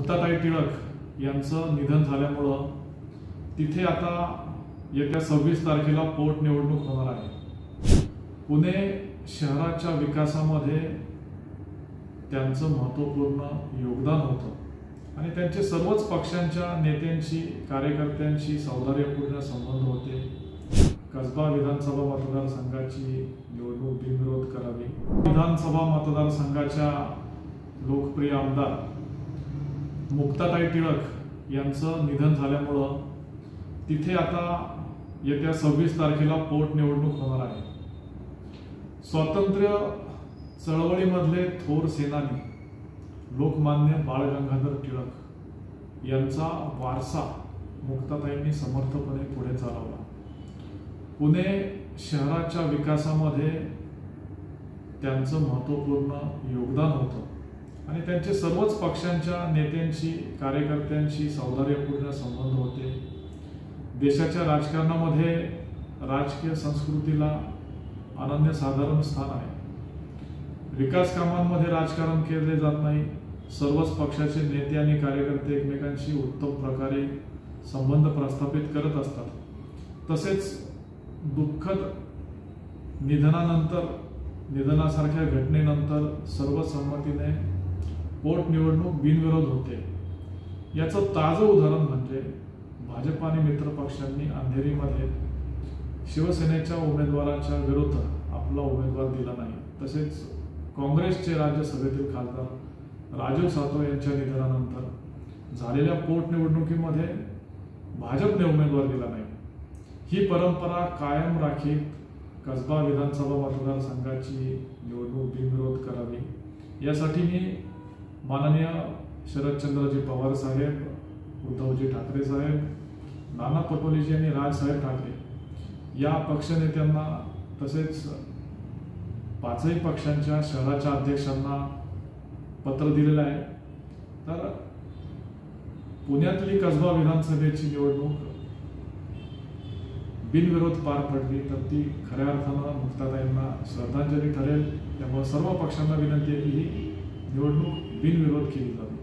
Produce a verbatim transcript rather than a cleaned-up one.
मुक्ताताई टिळक यांचं निधन झाल्यामुळं तिथे आता येत्या सव्वीस तारखेला पोटनिवडणूक होणार आहे। पुणे शहराच्या विकासामध्ये त्यांचं महत्त्वपूर्ण योगदान होतं आणि त्यांचे सर्वच पक्षांच्या नेत्यांशी कार्यकर्त्यांशी सौहार्दपूर्ण संबंध होते। कसबा विधानसभा मतदारसंघाची निवडणूक बिनविरोध करावी। विधानसभा मतदारसंघाच्या लोकप्रिय आमदार मुक्ताताई टिळक यांचं निधन झाल्यामुळं तिथे आता येत्या सव्वीस तारखेला पोटनिवडणूक होणार आहे। स्वातंत्र्य चळवळीमधले थोर सेनानी लोकमान्य बाळ गंगाधर टिळक यांचा वारसा मुक्ताताईंनी समर्थपणे पुढे चालवला। पुणे शहराच्या विकासामध्ये त्यांचं महत्त्वपूर्ण योगदान होतं आणि त्यांचे सर्वच पक्षांच्या नेत्यांशी कार्यकर्त्यांशी सौहार्दपूर्ण संबंध होते। देशाच्या राजकारणामध्ये राजकीय संस्कृतीला अनन्यसाधारण स्थान आहे। विकास कामांमध्ये राजकारण केले जात नाही। सर्वच पक्षाचे नेते आणि कार्यकर्ते एकमेकांशी उत्तम प्रकारे संबंध प्रस्थापित करत असतात। तसेच दुःखद निधनानंतर निधनासारख्या घटनेनंतर सर्वसंमतीने पोटनिवडणूक बिनविरोध होते। याचं ताजं उदाहरण म्हणजे भाजप आणि मित्र पक्षांनी अंधेरीमध्ये शिवसेनेच्या उमेदवाराच्या विरुद्ध आपला उमेदवार दिला नाही। तसेच काँग्रेसचे राज्यसभेतील खासदार राजीव सातव यांच्या निधनानंतर झालेल्या पोटनिवडणुकीमध्ये भाजपने उमेदवार दिला नाही। ही परंपरा कायम राखीत कसबा विधानसभा मतदारसंघाची निवडणूक बिनविरोध करावी यासाठी मी माननीय शरदचंद्रजी पवार साहेब, उद्धवजी ठाकरे साहेब, नाना पटोलेजी आणि राजसाहेब ठाकरे या पक्षनेत्यांना तसेच पाचही पक्षांच्या शहराच्या अध्यक्षांना पत्र दिलेलं आहे। तर पुण्यातली कसबा विधानसभेची निवडणूक बिनविरोध पार पडली तर ती खऱ्या अर्थानं मुक्ताताईंना श्रद्धांजली ठरेल। त्यामुळे सर्व पक्षांना विनंती आहे की ही निवडणूक बिनविरोध केली जावी।